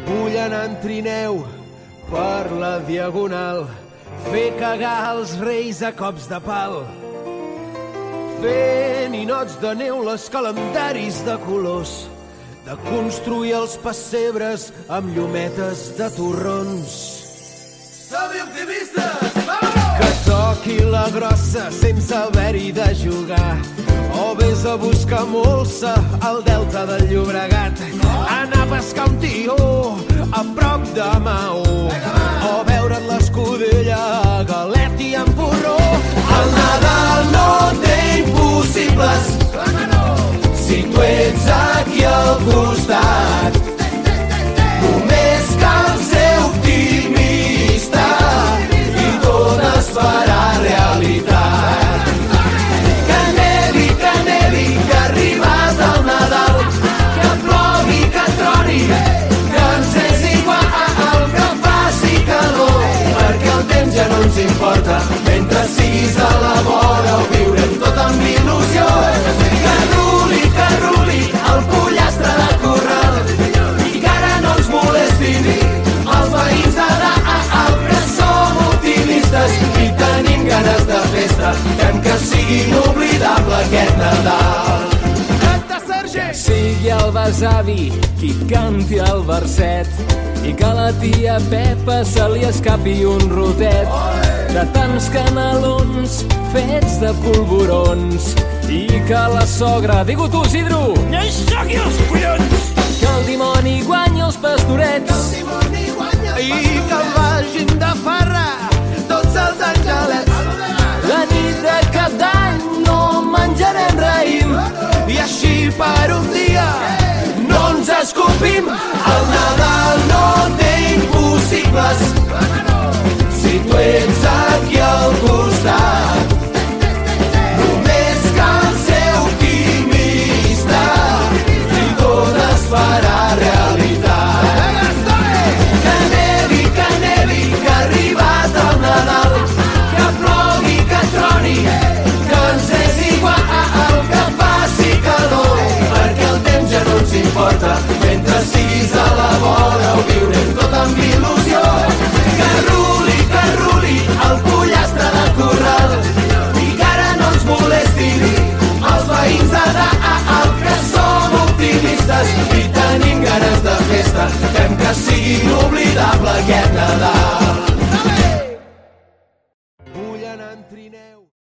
Vull anar en trineu per la diagonal, fer cagar els reis a cops de pal, fer ninots de neu les calendaris de colors, de construir els pessebres amb llumetes de torrons. Som-hi optimistes! Que toqui la grossa sense haver-hi de jugar, o vés a buscar molsa al delta del Llobregat, anar a pescar un tió a prop de Maó, o veure't l'escudella a galet i en porró. El Nadal no té impossibles si tu ets aquí al costat. Només cal ser optimista i tot es farà realitat. Que nevi, que ha arribat el Nadal, que plogui, que troni, que ens és igual, que faci calor, perquè el temps ja no ens importa, mentre siguis a la vora ho viurem tot amb il·lusió. Que ruli el pollastre de corral i que ara no ens molestin els veïns de dalt, que som optimistes i tenim ganes de festa, fem que sigui inoblidable aquest Nadal. Canta, Sergi! Sigui el besavi qui canti el verset i que a la tia Pepa se li escapi un rotet de tants canelons fets de polvorons, i que la sogra, digue-ho tu, Isidro, no hi sogui els collons! que el dimoni guanyi els pastorets I que vagin de farra tots els angelets. la nit de cap d'any no menjarem raïm I així per un dia no ens escopim. El Nadal no té impossibles si tu ets